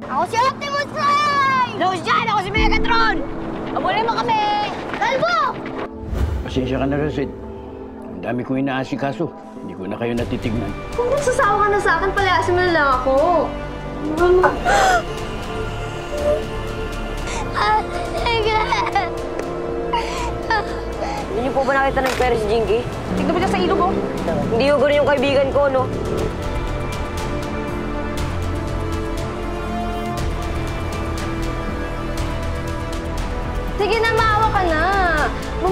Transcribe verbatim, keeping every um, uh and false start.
Ako si Optimus Prime! Zaijan! Ako si Megatron! Abulin mo kami! Kalbo! Pasensya ka na, Rashid. Ang dami kong inaasikaso. Hindi ko na kayo natitignan. Kung nagsasawa ka na sa akin, palayasin mo na lang ako. Mama. Hindi niyo po ba nakita ng pera si Jinky? Tignan mo dyan sa ilog, oh. Hindi ko ganun yung kaibigan ko, no? Sige na, maawa ka na.